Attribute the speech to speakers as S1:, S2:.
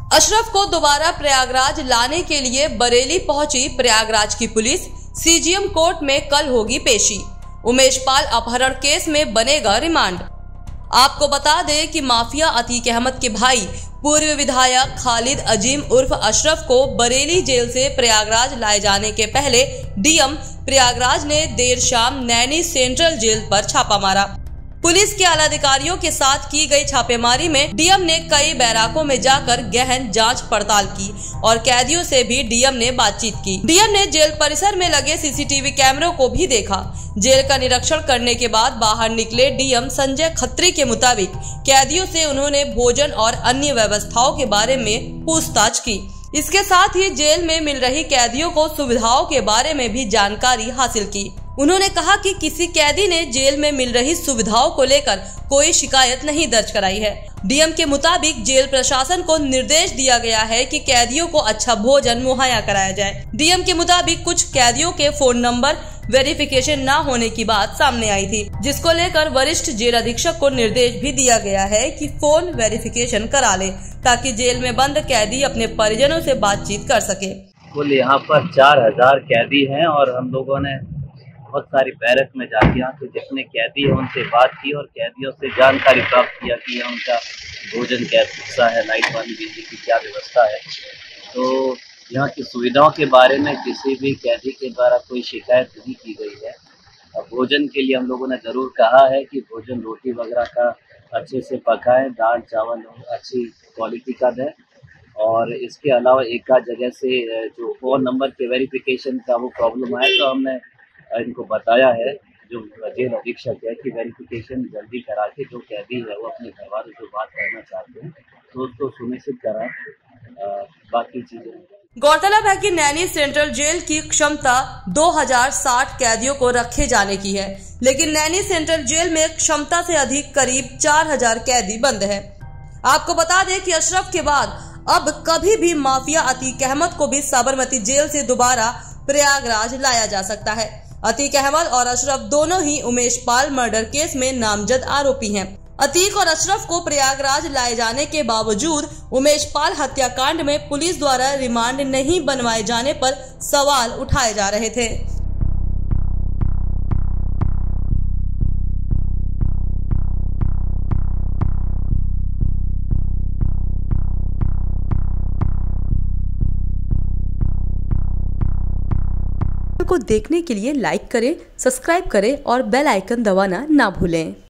S1: अशरफ को दोबारा प्रयागराज लाने के लिए बरेली पहुंची प्रयागराज की पुलिस। सीजीएम कोर्ट में कल होगी पेशी। उमेश पाल अपहरण केस में बनेगा रिमांड। आपको बता दें कि माफिया अतीक अहमद के भाई पूर्व विधायक खालिद अजीम उर्फ अशरफ को बरेली जेल से प्रयागराज लाए जाने के पहले डीएम प्रयागराज ने देर शाम नैनी सेंट्रल जेल पर छापा मारा। पुलिस के आला अधिकारियों के साथ की गई छापेमारी में डीएम ने कई बैराकों में जाकर गहन जांच पड़ताल की और कैदियों से भी डीएम ने बातचीत की। डीएम ने जेल परिसर में लगे सीसीटीवी कैमरों को भी देखा। जेल का निरीक्षण करने के बाद बाहर निकले डीएम संजय खत्री के मुताबिक कैदियों से उन्होंने भोजन और अन्य व्यवस्थाओं के बारे में पूछताछ की। इसके साथ ही जेल में मिल रही कैदियों को सुविधाओं के बारे में भी जानकारी हासिल की। उन्होंने कहा कि किसी कैदी ने जेल में मिल रही सुविधाओं को लेकर कोई शिकायत नहीं दर्ज कराई है। डीएम के मुताबिक जेल प्रशासन को निर्देश दिया गया है कि कैदियों को अच्छा भोजन मुहैया कराया जाए। डीएम के मुताबिक कुछ कैदियों के फोन नंबर वेरिफिकेशन न होने की बात सामने आई थी, जिसको लेकर वरिष्ठ जेल अधीक्षक को निर्देश भी दिया गया है कि फोन वेरिफिकेशन करा ले ताकि जेल में बंद कैदी अपने परिजनों से बातचीत कर सके।
S2: कुल यहाँ पर 4000 कैदी हैं और हम लोगों ने बहुत सारी बैरक में जाके यहाँ के जितने कैदी हैं उनसे बात की और कैदियों से जानकारी प्राप्त किया कि उनका भोजन कैसा है, लाइट पानी बिजली की क्या व्यवस्था है। तो यहाँ की सुविधाओं के बारे में किसी भी कैदी के द्वारा कोई शिकायत नहीं की गई है। भोजन के लिए हम लोगों ने ज़रूर कहा है कि भोजन रोटी वगैरह का अच्छे से पकाएं, दाल चावल अच्छी क्वालिटी का दें और इसके अलावा एक आध जगह से जो फ़ोन नंबर के वेरिफिकेशन का वो प्रॉब्लम आया तो हमने इनको बताया है जो जेल अधीक्षक है कि वेरिफिकेशन जल्दी करा के जो कैदी है वो अपने घर वालों से बात करना चाहते हैं तो उसको सुनिश्चित कराएं। बाकी चीजें
S1: गौरतलब है कि नैनी सेंट्रल जेल की क्षमता 2060 कैदियों को रखे जाने की है, लेकिन नैनी सेंट्रल जेल में क्षमता से अधिक करीब 4000 कैदी बंद है। आपको बता दें कि अशरफ के बाद अब कभी भी माफिया अतीक अहमद को भी साबरमती जेल से दोबारा प्रयागराज लाया जा सकता है। अतीक अहमद और अशरफ दोनों ही उमेश पाल मर्डर केस में नामजद आरोपी हैं। अतीक और अशरफ को प्रयागराज लाए जाने के बावजूद उमेश पाल हत्याकांड में पुलिस द्वारा रिमांड नहीं बनवाए जाने पर सवाल उठाए जा रहे थे। को देखने के लिए लाइक करें, सब्सक्राइब करें और बेल आइकन दबाना ना भूलें।